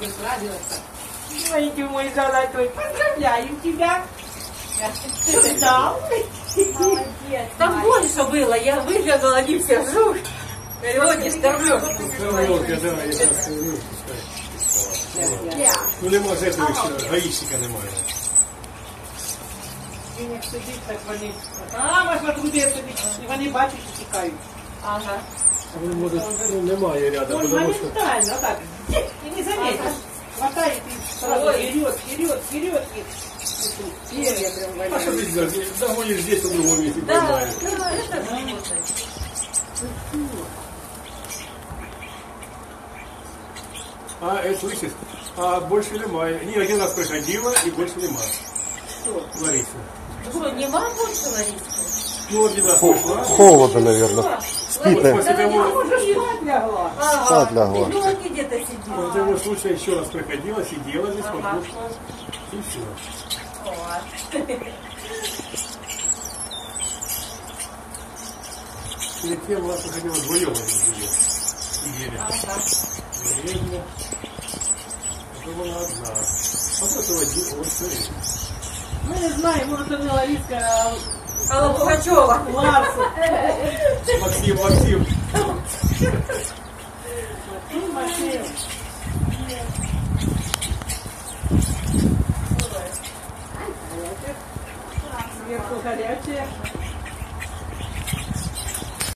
тебе справилась. Маленький мой золотой, поздравляю тебя. Да. Молодец. Там больше было, я выглянула, они все жух. Переводишь, дорвёшь. Ну нема з этого ще, гаїчника немає. Він як сидить, так вони, можна туди сидить, і вони бачать і тікають. Ага. Вони, може, немає рядом, Он тому що... моментально, так, и не заметишь. Хватает и сразу вперед, вперед, вперед. Перья прям А що валяют. ти сделаешь? Загонишь здесь, на другом месте поймаешь. Да, это работает. А, это слышишь? А больше немає. Не, один раз приходила и больше немає. Что? Лариса. Что, нема больше Ларисы? Ну, один раз пришла. Холодно, наверное. Вот после того, Уже спать лягла. Спать лягла. Ну, они где-то вот сидела. того случая еще раз приходила, сидела здесь, послушала, и все. Перед тем у нас приходила вдвоем они сидели. Вдвоем. Потом она одна. А просто один, вот все. Ну, не знаю, может, это не Лариска, а Алла Пугачева. Ларса. Максим, Максим. Максим.